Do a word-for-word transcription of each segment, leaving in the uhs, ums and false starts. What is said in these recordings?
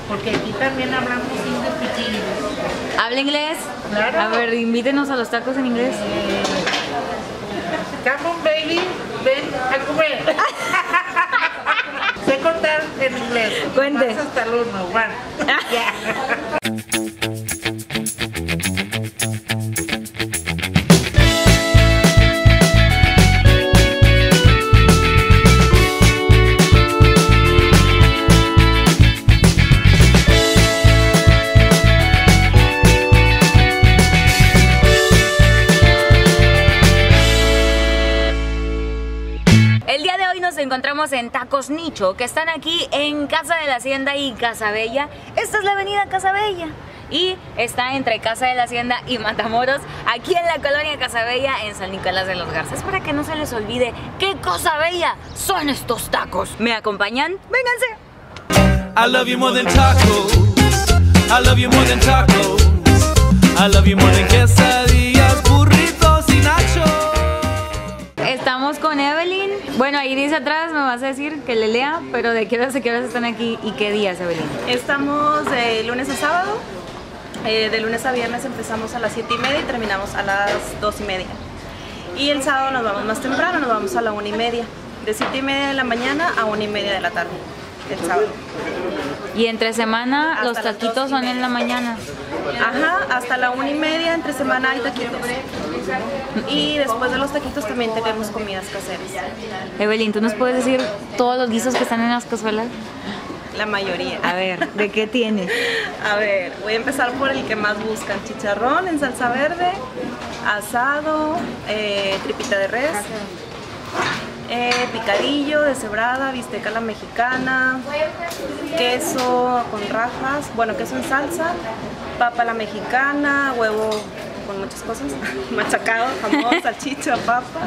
porque aquí también hablamos inglés pichillo. ¿Habla inglés? Claro. A ver, invítenos a los tacos en inglés. Eh, come on, baby, ven a comer. Sé contar en inglés. Cuente. Más hasta el uno, bueno. Ya. Encontramos en Tacos Nicho, que están aquí en Casa de la Hacienda y Casa Bella. Esta es la avenida Casa Bella y está entre Casa de la Hacienda y Matamoros, aquí en la colonia Casa Bella, en San Nicolás de los Garza. Para que no se les olvide qué cosa bella son estos tacos. ¿Me acompañan? ¡Vénganse! I love you more than tacos. I love you more than tacos. I love you more than quesadillas, burritos y nachos. Estamos con Evelyn. Bueno, ahí dice atrás, me vas a decir que le lea, pero ¿de qué horas a qué horas están aquí y qué días, Evelyn? Estamos de lunes a sábado. Eh, de lunes a viernes empezamos a las siete y media y terminamos a las dos y media. Y el sábado nos vamos más temprano, nos vamos a la una y media. De siete y media de la mañana a una y media de la tarde, el sábado. Y entre semana Hasta los las taquitos dos y son media. en la mañana. Ajá, hasta la una y media entre semana hay taquitos. Y después de los taquitos también tenemos comidas caseras. Evelyn, ¿tú nos puedes decir todos los guisos que están en las cazuelas? La mayoría. A ver, ¿de qué tienes? A ver, voy a empezar por el que más buscan. Chicharrón en salsa verde, asado, eh, tripita de res, eh, picadillo, deshebrada, bisteca a la mexicana, queso con rajas, bueno, queso en salsa, papa a la mexicana, huevo con muchas cosas, machacado, jamón, salchicha, papa,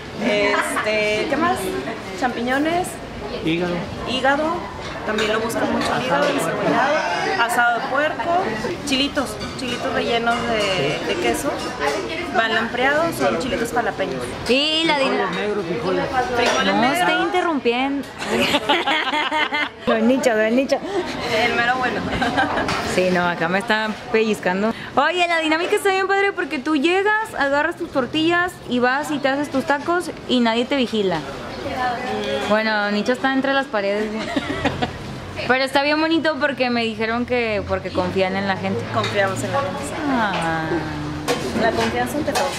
este, ¿qué más? Champiñones, Hígado. hígado, también lo buscan mucho el hígado, el cebollado, asado de puerco, chilitos, chilitos rellenos de, de queso, van lampreados, son chilitos jalapeños. Y la dinámica. Frijoles No esté negros, interrumpiendo. Don Nicho, don Nicho. el mero bueno. Sí, no, acá me están pellizcando. Oye, la dinámica está bien padre porque tú llegas, agarras tus tortillas y vas y te haces tus tacos y nadie te vigila. Bueno, Nicho está entre las paredes. Pero está bien bonito porque me dijeron que porque confían en la gente. Confiamos en la gente. Ah. La confianza ante todo.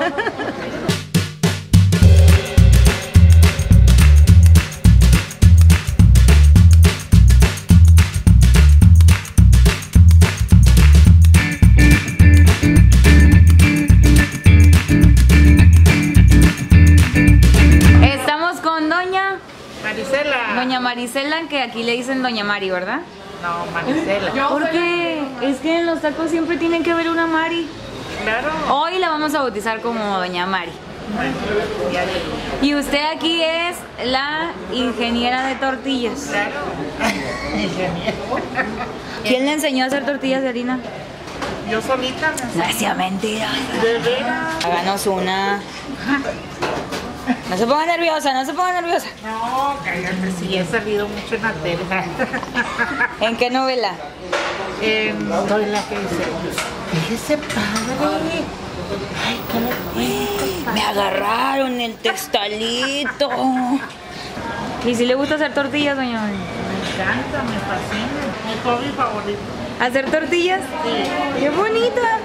Estamos con doña Marisela. Doña Marisela, que aquí le dicen Doña Mari, ¿verdad? No, Marisela. ¿Por qué? Es que en los tacos siempre tienen que haber una Mari. Claro. Hoy la vamos a bautizar como Doña Mari. Bueno, ya llegó. Y usted aquí es la ingeniera de tortillas. Claro. Ingeniero. ¿Quién le enseñó a hacer tortillas de harina? Yo solita. No sea mentira. De veras. Háganos una. No se ponga nerviosa, no se ponga nerviosa. No, cállate, sí, he salido mucho en la tele. ¿En qué novela? En novela que dice, fíjese padre. Ay, qué le cuento, Me agarraron el textalito. ¿Y si le gusta hacer tortillas, doña? Me encanta, me fascina. Mi hobby favorito. ¿Hacer tortillas? Sí. ¡Qué bonita!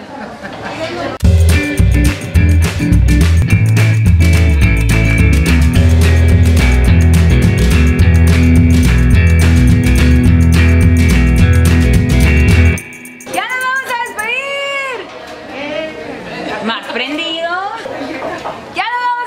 Más prendidos. ¡Ya nos vamos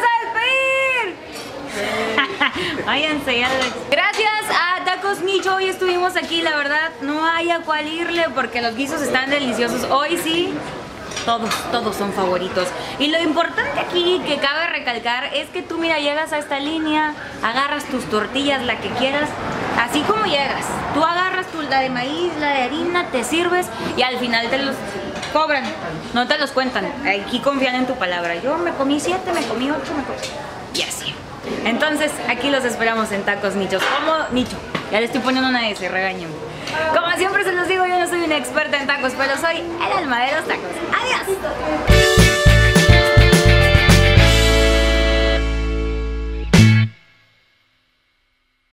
a despedir! Váyanse, ya. Gracias a Tacos Nicho, hoy estuvimos aquí, la verdad, no hay a cuál irle porque los guisos están deliciosos. Hoy sí, todos, todos son favoritos. Y lo importante aquí que cabe recalcar es que tú, mira, llegas a esta línea, agarras tus tortillas, la que quieras, así como llegas. Tú agarras tu, la de maíz, la de harina, te sirves y al final te los cobran, no te los cuentan. Aquí confían en tu palabra. Yo me comí siete, me comí ocho, me comí... y así. Entonces, aquí los esperamos en Tacos Nichos. ¿Cómo? Nicho. Ya le estoy poniendo una S, regáñenme. Como siempre se los digo, yo no soy una experta en tacos, pero soy el alma de los tacos. ¡Adiós!